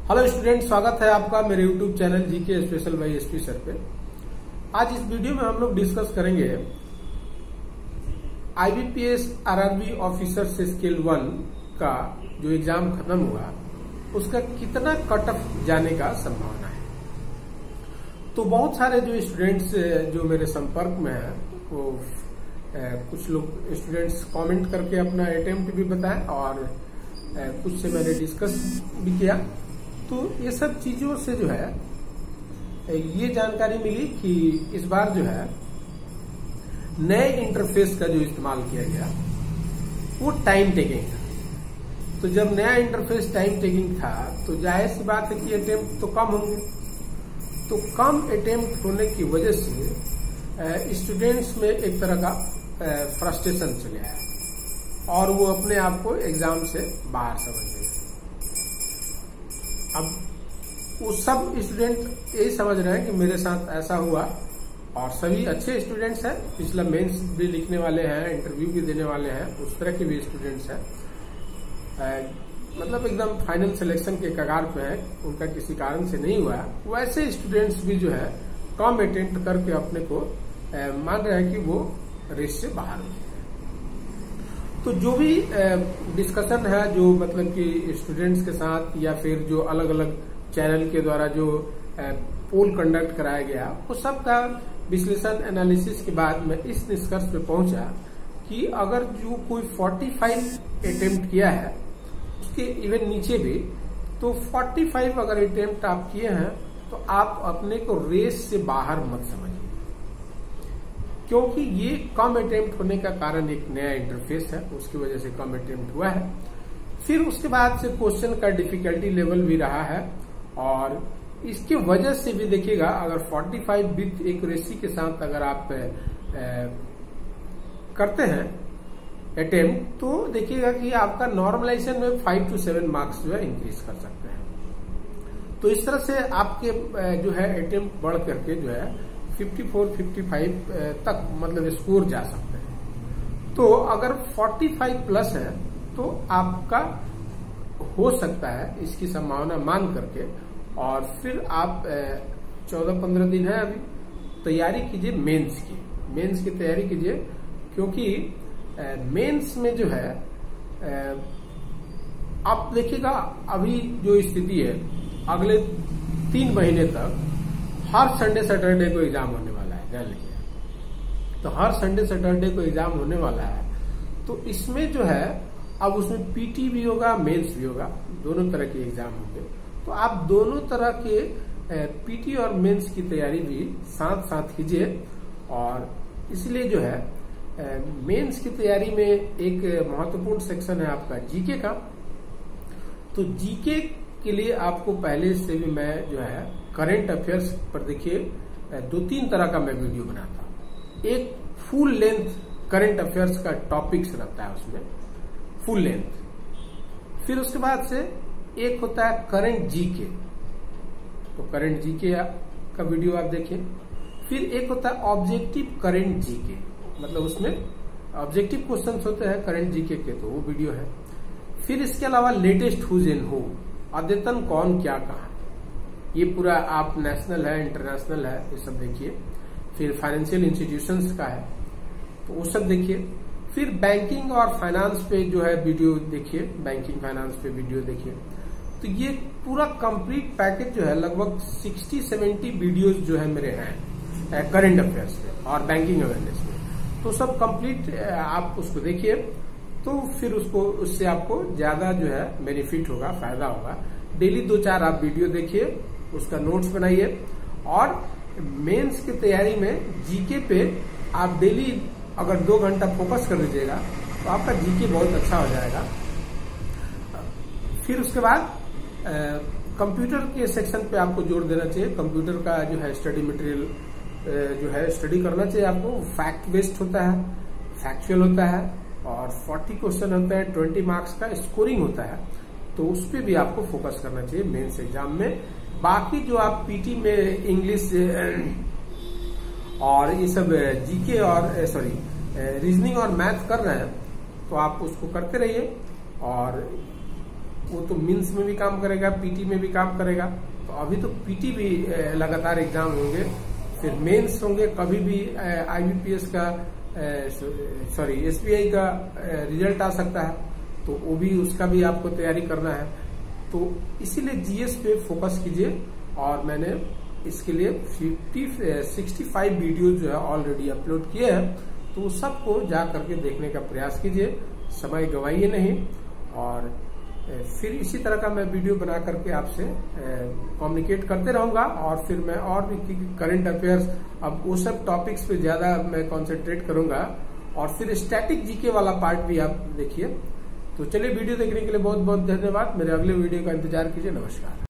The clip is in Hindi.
हेलो स्टूडेंट, स्वागत है आपका मेरे YouTube channel GK special by SP sir पे। आज इस वीडियो में हम लोग डिस्कस करेंगे आईबीपीएस आरआरबी ऑफिसर से स्केल 1 का जो एग्जाम खत्म हुआ उसका कितना कट ऑफ जाने का संभावना है। तो बहुत सारे जो स्टूडेंट्स जो मेरे संपर्क में हैं वो कुछ लोग स्टूडेंट्स कमेंट करके अपना अटेम्प्ट भी बताएं और कुछ से मैंने डिस्कस भी किया। तो ये सब चीजों से जो है ये जानकारी मिली कि इस बार जो है नए इंटरफेस का जो इस्तेमाल किया गया वो टाइम टेकिंग था। तो जब नया इंटरफेस टाइम टेकिंग था तो जाहिर सी बात है कि अटेम्प्ट तो कम होंगे। तो कम अटेम्प्ट होने की वजह से स्टूडेंट्स में एक तरह का फ्रस्ट्रेशन चले आया और वो अपने आप को एग्जाम से बाहर समझ गए। अब वो सब स्टूडेंट यही समझ रहे हैं कि मेरे साथ ऐसा हुआ और सभी अच्छे स्टूडेंट्स हैं, पिछला मेंस भी लिखने वाले हैं, इंटरव्यू भी देने वाले हैं, उस तरह के भी स्टूडेंट्स हैं, मतलब एकदम फाइनल सिलेक्शन के कगार पे है, उनका किसी कारण से नहीं हुआ। वैसे स्टूडेंट्स भी जो है कम अटेम्प्ट करके अपने को मान रहे हैं कि वो रेस से बाहर हो। तो जो भी डिस्कशन है जो मतलब कि स्टूडेंट्स के साथ या फिर जो अलग अलग चैनल के द्वारा जो पोल कंडक्ट कराया गया वो सब का विश्लेषण एनालिसिस के बाद मैं इस निष्कर्ष पे पहुंचा कि अगर जो कोई 45 अटेम्प्ट किया है उसके इवन नीचे भी, तो 45 अगर अटेम्प्ट आप किए हैं तो आप अपने को रेस से बाहर मत समझिए, क्योंकि ये कम अटेम्प्ट होने का कारण एक नया इंटरफेस है, उसकी वजह से कम अटेम्प्ट हुआ है। फिर उसके बाद से क्वेश्चन का डिफिकल्टी लेवल भी रहा है और इसके वजह से भी देखिएगा अगर 45 विथ एक्यूरेसी के साथ अगर आप करते हैं अटेम्प्ट तो देखिएगा कि आपका नॉर्मलाइजेशन में 5 to 7 मार्क्स जो है इंक्रीज कर सकते हैं। तो इस तरह से आपके जो है अटेम्प्ट बढ़ करके जो है 54-55 तक मतलब स्कोर जा सकते हैं। तो अगर 45 प्लस है तो आपका हो सकता है, इसकी संभावना मान करके, और फिर आप 14-15 दिन है अभी, तैयारी कीजिए मेंस की तैयारी कीजिए, क्योंकि मेंस में जो है आप देखिएगा अभी जो स्थिति है अगले 3 महीने तक हर संडे सैटरडे को एग्जाम होने वाला है। ध्यान रखिए, तो हर संडे सैटरडे को एग्जाम होने वाला है। तो इसमें जो है अब उसमें पीटी भी होगा, मेंस भी होगा, दोनों तरह के एग्जाम होंगे। तो आप दोनों तरह के पीटी और मेंस की तैयारी भी साथ साथ कीजिए। और इसलिए जो है मेंस की तैयारी में एक महत्वपूर्ण सेक्शन है आपका जीके का। तो जीके के लिए आपको पहले से भी मैं जो है करंट अफेयर्स पर देखिए 2-3 तरह का मैं वीडियो बनाता हूं। एक फुल लेंथ करंट अफेयर्स का टॉपिक्स रहता है उसमें, फुल लेंथ। फिर उसके बाद से एक होता है करंट जीके, तो करंट जीके का वीडियो आप देखिए। फिर एक होता है ऑब्जेक्टिव करंट जीके, मतलब उसमें ऑब्जेक्टिव क्वेश्चंस होते हैं करंट जीके के, तो वो वीडियो है। फिर इसके अलावा लेटेस्ट हुज एंड हू, अद्यतन कौन क्या कहा, ये पूरा आप नेशनल है इंटरनेशनल है ये सब देखिए। फिर फाइनेंशियल इंस्टीट्यूशंस का है तो वो सब देखिए। फिर बैंकिंग और फाइनेंस पे जो है वीडियो देखिए, बैंकिंग फाइनेंस पे वीडियो देखिए। तो ये पूरा कंप्लीट पैकेज जो है लगभग 60-70 वीडियोस जो है मेरे हैं करंट अफेयर्स पे और बैंकिंग अवेयरनेस पे। तो सब कंप्लीट आप उसको देखिए, तो फिर उससे आपको ज्यादा जो है बेनिफिट होगा, फायदा होगा। डेली 2-4 आप वीडियो देखिए, उसका नोट्स बनाइए और मेंस की तैयारी में जीके पे आप डेली अगर 2 घंटा फोकस कर लीजिएगा तो आपका जीके बहुत अच्छा हो जाएगा। फिर उसके बाद कंप्यूटर के सेक्शन पे आपको जोर देना चाहिए। कंप्यूटर का जो है स्टडी मटेरियल जो है स्टडी करना चाहिए आपको। फैक्ट बेस्ड होता है, फैक्चुअल होता है और 40 क्वेश्चन होता है, 20 मार्क्स का स्कोरिंग होता है, तो उस पर भी आपको फोकस करना चाहिए मेंस एग्जाम में। बाकी जो आप पीटी में इंग्लिश और ये सब जीके और रीजनिंग और मैथ कर रहे हैं तो आप उसको करते रहिए और वो तो मीन्स में भी काम करेगा, पीटी में भी काम करेगा। तो अभी तो पीटी भी लगातार एग्जाम होंगे, फिर मेंस होंगे, कभी भी आईबीपीएस का एसबीआई का रिजल्ट आ सकता है, तो वो भी उसका भी आपको तैयारी करना है। तो इसीलिए जीएस पे फोकस कीजिए। और मैंने इसके लिए 65 वीडियो जो है ऑलरेडी अपलोड किए हैं, तो सबको जा करके देखने का प्रयास कीजिए, समय गवाइए नहीं। और फिर इसी तरह का मैं वीडियो बना करके आपसे कम्युनिकेट करते रहूंगा। और फिर मैं और भी करंट अफेयर्स, अब वो सब टॉपिक्स पे ज्यादा मैं कॉन्सेंट्रेट करूंगा। और फिर स्टैटिक जीके वाला पार्ट भी आप देखिए। तो चलिए, वीडियो देखने के लिए बहुत बहुत धन्यवाद। मेरे अगले वीडियो का इंतजार कीजिए। नमस्कार।